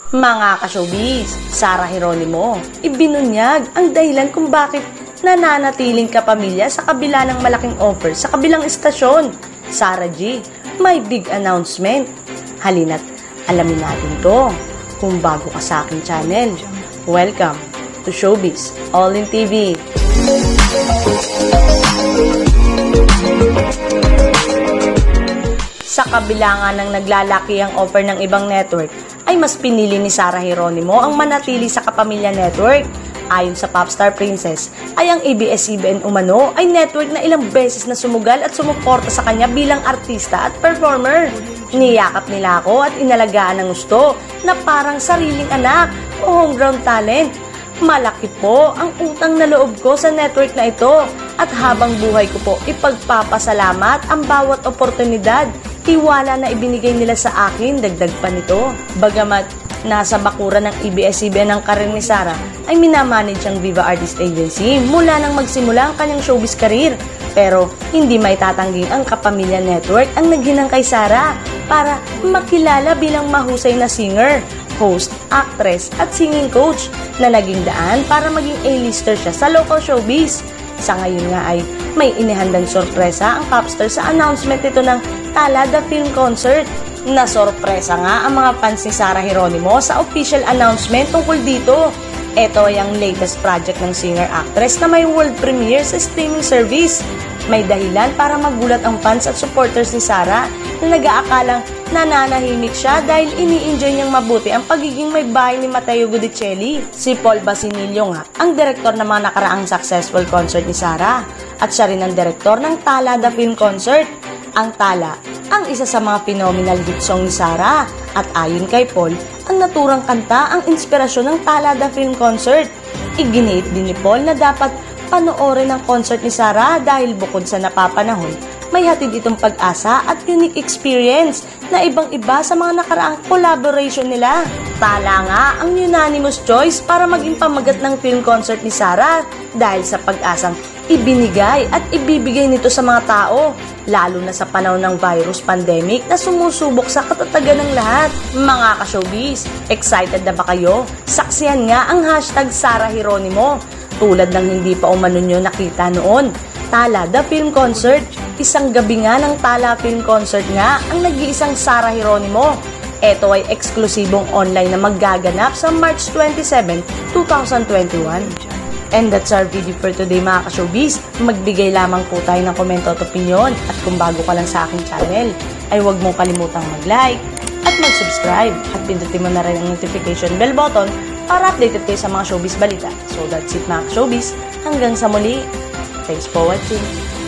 Mga ka-showbiz, Sarah Geronimo, ibinunyag ang dahilan kung bakit nananatiling kapamilya sa kabila ng malaking offer sa kabilang istasyon. Sarah G, may big announcement. Halina't alamin natin to. Kung bago ka sa aking channel, welcome to Showbiz All in TV. Sa kabila nga ng naglalaki ang offer ng ibang network, ay mas pinili ni Sarah Geronimo ang manatili sa Kapamilya Network. Ayon sa Popstar Princess, ay ang ABS-CBN umano ay network na ilang beses na sumugal at sumuporta sa kanya bilang artista at performer. Niyakap nila ako at inalagaan ng gusto na parang sariling anak o homegrown talent. Malaki po ang utang na loob ko sa network na ito at habang buhay ko po ipagpapasalamat ang bawat oportunidad, tiwala na ibinigay nila sa akin, dagdag pa nito. Bagamat nasa bakuran ng ABS-CBN ang karir ni Sarah, ay minamanage ang Viva Artist Agency mula nang magsimula ang kanyang showbiz career. Pero hindi may tatangging ang Kapamilya Network ang naghinang kay Sarah para makilala bilang mahusay na singer, host, actress at singing coach na naging daan para maging A-lister siya sa local showbiz. Sa ngayon nga ay may inihandang sorpresa ang popstar sa announcement ito ng Tala The Film Concert. Nasorpresa nga ang mga fans ni Sarah Geronimo sa official announcement tungkol dito. Ito ay ang latest project ng singer-actress na may world premiere sa streaming service. May dahilan para magulat ang fans at supporters ni Sarah na nag-aakalang nananahimik siya dahil ini-enjoy niyang mabuti ang pagiging may bahay ni Matteo Gudicelli. Si Paul Basinillo nga ang direktor ng mga nakaraang successful concert ni Sarah at siya rin ang direktor ng Tala The Film Concert. Ang Tala ang isa sa mga phenomenal hit song ni Sarah at ayon kay Paul, ang naturang kanta ang inspirasyon ng Tala The Film Concert. Iginiit din ni Paul na dapat panoorin ang concert ni Sarah dahil bukod sa napapanahon, may hatid itong pag-asa at unique experience na ibang-iba sa mga nakaraang collaboration nila. Tala nga ang unanimous choice para maging pamagat ng film concert ni Sarah dahil sa pag-asang ibinigay at ibibigay nito sa mga tao, lalo na sa panahon ng virus pandemic na sumusubok sa katatagan ng lahat. Mga ka-showbiz, excited na ba kayo? Saksihan nga ang hashtag Sarah Geronimo. Tulad ng hindi pa umano nyo nakita noon, Tala The Film Concert. Isang gabi nga ng Tala Film Concert nga ang nag-iisang Sarah Geronimo. Ito ay eksklusibong online na maggaganap sa March 27, 2021. And that's our video for today mga ka-showbiz. Magbigay lamang po tayo ng komento at opinion. At kung bago ka lang sa aking channel, ay huwag mong kalimutang mag-like at mag-subscribe. At pindutin mo na rin ang notification bell button para updated kayo sa mga showbiz balita. So that's it mga ka-showbiz. Hanggang sa muli. Thanks for watching.